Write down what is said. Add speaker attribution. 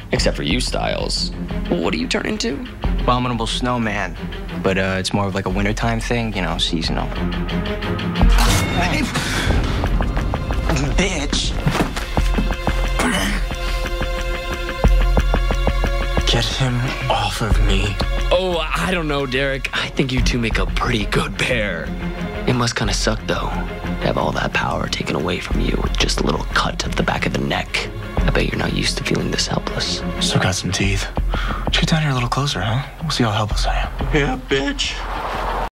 Speaker 1: Except for you, Stiles. What do you turn into?
Speaker 2: Abominable snowman. But it's more of like a wintertime thing, you know, seasonal. Hey. Bitch. Get him off of me.
Speaker 1: Oh, I don't know, Derek. I think you two make a pretty good pair. It must kind of suck, though, to have all that power taken away from you with just a little cut to the back of the neck. I bet you're not used to feeling this helpless.
Speaker 3: Still got some teeth. Let's get down here a little closer, huh? We'll see how helpless I am.
Speaker 2: Yeah, bitch.